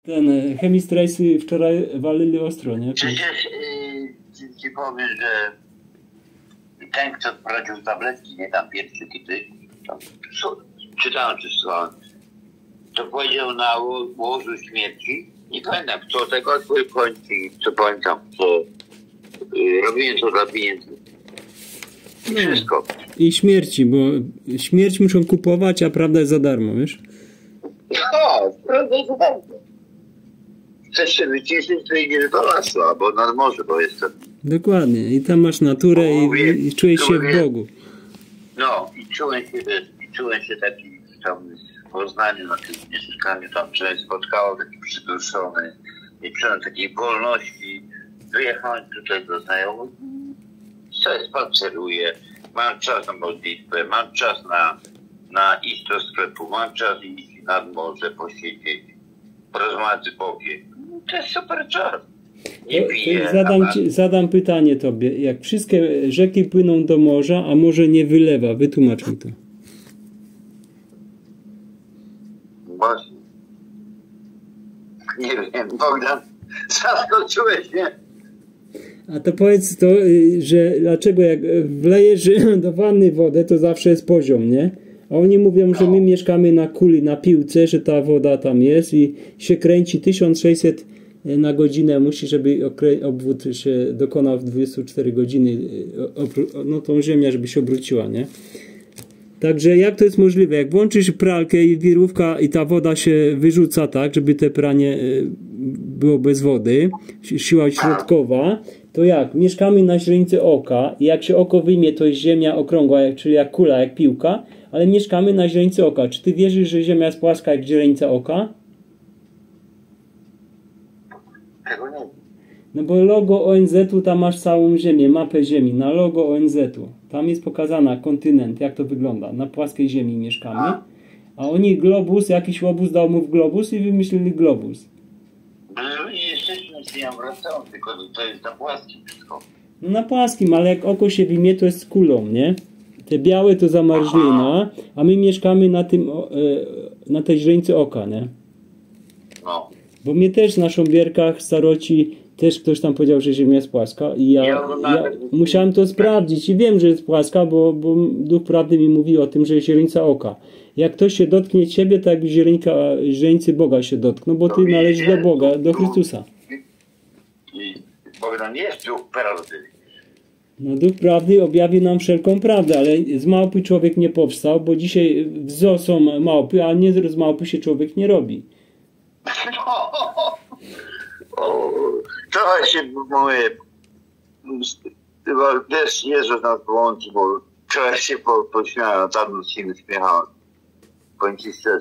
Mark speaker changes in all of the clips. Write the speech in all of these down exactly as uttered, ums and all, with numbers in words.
Speaker 1: ten chemistrajsy wczoraj walili ostro, nie?
Speaker 2: Przecież yy, ci powiem, że ten, kto wprowadził tabletki, nie tam pierwszy kity, tam, czytałem czy słuchałem, to powiedział na łożu śmierci, nie pamiętam kto tego w końcu, co pamiętam, co yy, robiłem to dla pieniędzy. I no. Wszystko.
Speaker 1: I śmierci, bo śmierć muszą kupować, a prawda jest za darmo, wiesz?
Speaker 2: No, prawda jest za darmo. Chcesz się wyciszyć, to idziesz do lasu, albo nad morze, bo jestem.
Speaker 1: Dokładnie. I tam masz naturę i, mówię, i czujesz się w Bogu.
Speaker 2: No, i czułem się, i czułem się taki tam w Poznaniu, na tym mieszkaniu, tam człowiek spotkało, taki przyduszony. I czułem takiej wolności. Wyjechałem tutaj do znajomych. Sobie spaceruję. Mam czas na modlitwę, mam czas na, na iść do sklepu, mam czas iść nad morze, posiedzieć, porozmawiać z Bogiem. To jest super czas. Nie
Speaker 1: to,
Speaker 2: piję.
Speaker 1: To zadam, ci, zadam pytanie tobie. Jak wszystkie rzeki płyną do morza, a morze nie wylewa, wytłumacz mi to.
Speaker 2: Właśnie. Nie wiem, Bogdan, zaskoczyłeś mnie.
Speaker 1: A to powiedz to, że dlaczego jak wlejesz do wanny wodę, to zawsze jest poziom, nie? A oni mówią, no. że my mieszkamy na kuli, na piłce, że ta woda tam jest i się kręci tysiąc sześćset na godzinę musi, żeby obwód się dokonał w dwadzieścia cztery godziny, no tą ziemia, żeby się obróciła, nie? Także jak to jest możliwe? Jak włączysz pralkę i wirówka i ta woda się wyrzuca tak, żeby te pranie było bez wody, siła środkowa, to jak? Mieszkamy na źrenicy oka i jak się oko wyjmie, to jest ziemia okrągła, czyli jak kula, jak piłka, ale mieszkamy na źrenicy oka. Czy ty wierzysz, że ziemia jest płaska jak źrenica oka?
Speaker 2: Tego nie.
Speaker 1: No bo logo O N Z-u, tam masz całą ziemię, mapę ziemi. Na logo O N Z-u. Tam jest pokazana kontynent, jak to wygląda. Na płaskiej ziemi mieszkamy. A oni globus, jakiś łobuz dał mu w globus i wymyślili globus.
Speaker 2: No i jesteśmy z nią wracamy, tylko to jest na płaskim wszystko.
Speaker 1: No na płaskim, ale jak oko się wymie, to jest kulą, nie? Te białe to zamarzlina, a my mieszkamy na tym, na tej źrenicy oka, nie?
Speaker 2: No.
Speaker 1: Bo mnie też na Sząbierkach, staroci, też ktoś tam powiedział, że ziemia jest płaska i ja, ja musiałem to sprawdzić i wiem, że jest płaska, bo, bo Duch Prawdy mi mówi o tym, że jest źrenica oka. Jak ktoś się dotknie ciebie, tak jak źrenika, źrenicy Boga się dotkną, bo ty należysz do Boga, do Chrystusa.
Speaker 2: I Bogdan nie jest Duch Prawdy.
Speaker 1: No Duch Prawdy objawi nam wszelką prawdę, ale z małpy człowiek nie powstał, bo dzisiaj w zoo są małpy, a nie z małpy się człowiek nie robi.
Speaker 2: No. O, trochę się mówię, chyba też Jezus nas połączy, bo trochę się po, pośmiałem, tam się uśmiechałem. Powiem ci szczerze.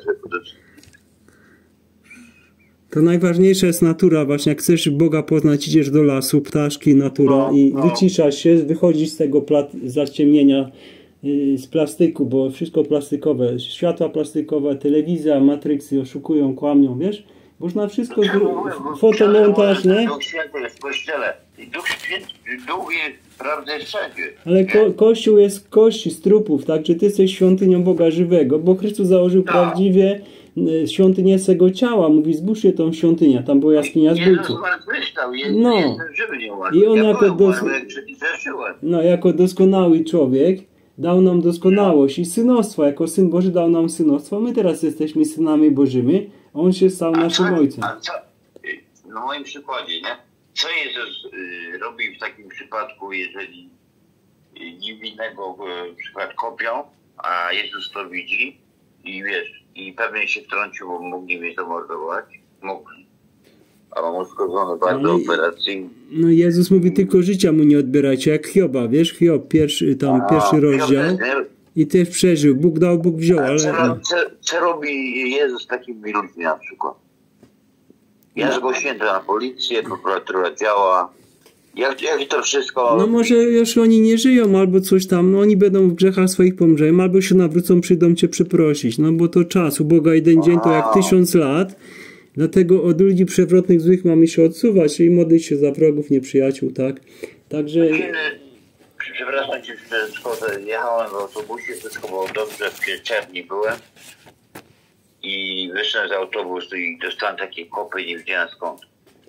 Speaker 1: To najważniejsza jest natura właśnie, jak chcesz Boga poznać, idziesz do lasu, ptaszki, natura no, i no. wyciszasz się, wychodzisz z tego zaciemnienia, yy, z plastyku, bo wszystko plastikowe, światła plastikowe, telewizja, matryksy oszukują, kłamią, wiesz? Można wszystko, fotomontaż, nie?
Speaker 2: Duch Święty jest w Kościele i Duch Święty, Duch jest prawdę wszędzie.
Speaker 1: Ale ko Kościół jest kości z trupów, tak? Czy ty jesteś świątynią Boga żywego, bo Chrystus założył no. prawdziwie świątynię swego ciała. Mówi, zbóżcie tą świątynię, tam była jaskinia zbójców.
Speaker 2: No.
Speaker 1: I on
Speaker 2: ja
Speaker 1: jako, dos no, jako doskonały człowiek dał nam doskonałość i synostwo. Jako Syn Boży dał nam synostwo. My teraz jesteśmy synami Bożymi, a On się stał a naszym
Speaker 2: co,
Speaker 1: Ojcem.
Speaker 2: A co, na moim przykładzie, nie? Co Jezus y, robi w takim przypadku, jeżeli niewinnego y, przykład kopią, a Jezus to widzi i wiesz, i pewnie się wtrącił, bo mógł nie zamordować, mógł, a mam uszkodzone bardzo no operacyjnie.
Speaker 1: No Jezus mówi, tylko życia mu nie odbierajcie, jak Hioba, wiesz, Hiob, pierwszy, tam a, pierwszy rozdział i też przeżył, Bóg dał, Bóg wziął, ale...
Speaker 2: Co, co, co robi Jezus z takimi ludźmi na przykład? Ja go święta na policję, prokuratura działa. Jak, jak to wszystko...
Speaker 1: No może już oni nie żyją albo coś tam, no oni będą w grzechach swoich pomrzeją, albo się nawrócą, przyjdą cię przeprosić, no bo to czas, u Boga jeden dzień to jak tysiąc lat, dlatego od ludzi przewrotnych, złych mamy się odsuwać i modlić się za wrogów, nieprzyjaciół, tak? Także...
Speaker 2: Przepraszam cię, że szkoda, jechałem w autobusie, wszystko było dobrze, w czerwni byłem i wyszedłem z autobusu i dostałem takie kopy, nie wiedziałem skąd.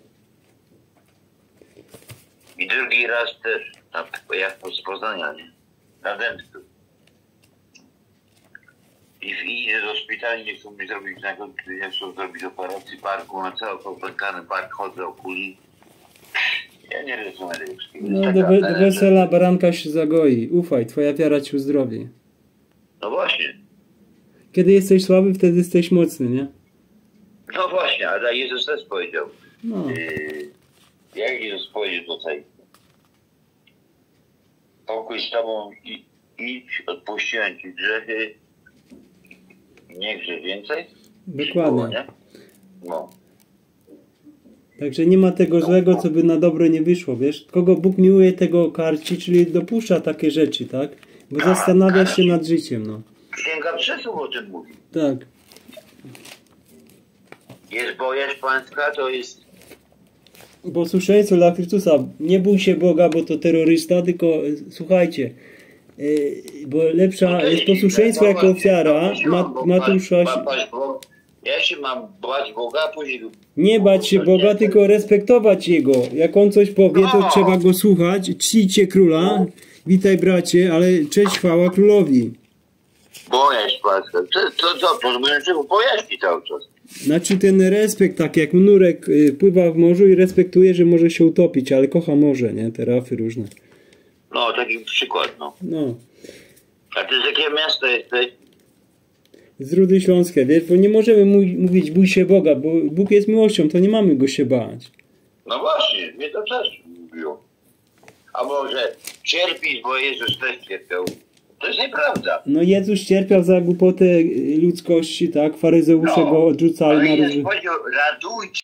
Speaker 2: I drugi raz też, tam, jak z Poznania, nie? Na Dębsku. I, I idę do szpitala, nie chcą mi zrobić, nie chcą zrobić operacji barku, na cały popękany bark, chodzę o kuli. Ja nie rozumiem tego wszystkiego.
Speaker 1: No do, we, do wesela baranka się zagoi. Ufaj, twoja wiara ci uzdrowi.
Speaker 2: No właśnie.
Speaker 1: Kiedy jesteś słaby, wtedy jesteś mocny, nie?
Speaker 2: No właśnie, ale Jezus też powiedział.
Speaker 1: No.
Speaker 2: Yy, jak Jezus powiedział tutaj? Pokój z tobą i idź, odpuściłem ci grzechy. Nie grzech więcej?
Speaker 1: Dokładnie.
Speaker 2: Było, nie? No.
Speaker 1: Także nie ma tego złego, co by na dobre nie wyszło, wiesz? Kogo Bóg miłuje, tego karci, czyli dopuszcza takie rzeczy, tak? Bo zastanawiasz się nad życiem, no.
Speaker 2: Księga Przysłów o tym mówi.
Speaker 1: Tak.
Speaker 2: Jest bojaźń pańska, to jest...
Speaker 1: Posłuszeństwo dla Chrystusa. Nie bój się Boga, bo to terrorysta, tylko e, słuchajcie, e, bo lepsza
Speaker 2: No to
Speaker 1: jest
Speaker 2: jest
Speaker 1: posłuszeństwo
Speaker 2: dziwne,
Speaker 1: jako
Speaker 2: bo-
Speaker 1: ofiara.
Speaker 2: bo-
Speaker 1: Ma,
Speaker 2: bo-
Speaker 1: Matusza...
Speaker 2: ba- ba- bo- Ja się mam bać Boga, a później...
Speaker 1: Nie bać się Boga, tylko respektować Jego. Jak On coś powie, to
Speaker 2: No.
Speaker 1: trzeba Go słuchać. Czcijcie Króla. Witaj bracie, ale cześć, chwała Królowi.
Speaker 2: Bojaźń pańska. To, to, to, to, to, to bojaźni cały czas.
Speaker 1: Znaczy ten respekt, tak jak nurek y, pływa w morzu i respektuje, że może się utopić, ale kocha morze, nie? Te rafy różne.
Speaker 2: No, taki przykład, no.
Speaker 1: No.
Speaker 2: A ty z jakiego miasta jesteś?
Speaker 1: Z Rudy Śląskie, wiesz, bo nie możemy mu- mówić bój się Boga, bo Bóg jest miłością, to nie mamy Go się bać.
Speaker 2: No właśnie, mnie to też mówiło. A może cierpisz, bo Jezus też cierpiał. To jest nieprawda.
Speaker 1: No Jezus cierpiał za głupotę y, ludzkości, tak? Faryzeusze
Speaker 2: No,
Speaker 1: Go odrzucali
Speaker 2: ale
Speaker 1: na
Speaker 2: Jezus
Speaker 1: różne...
Speaker 2: powiedział, radujcie